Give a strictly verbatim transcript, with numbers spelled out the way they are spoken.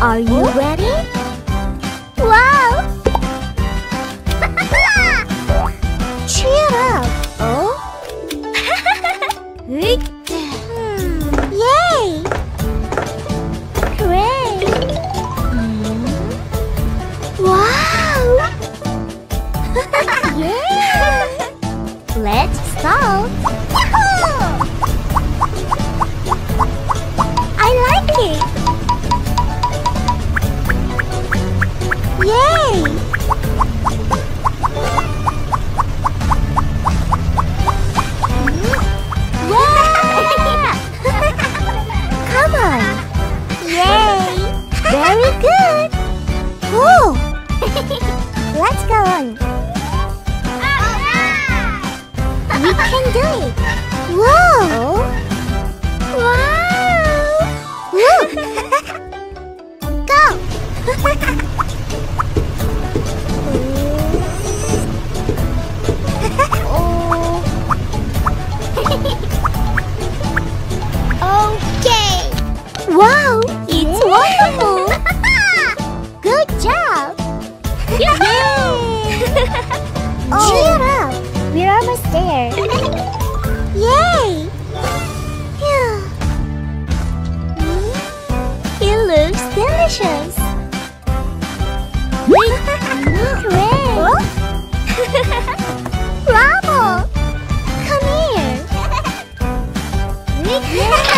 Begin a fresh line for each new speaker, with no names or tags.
Are you ready? Wow! Cheer up! Oh? Hmm. Yay! Great! Hmm. Wow! Yeah! Let's start! Yahoo! I like it! Yay! Yeah! Come on! Yay! Very good! Whoa! Let's go on! We can do it! Whoa! Wow! Look! Go! Okay! Wow! It's wonderful! Good job! Yay! Cheer up! We're almost there! Yay! Phew. It looks delicious! Great! Bravo! Come here!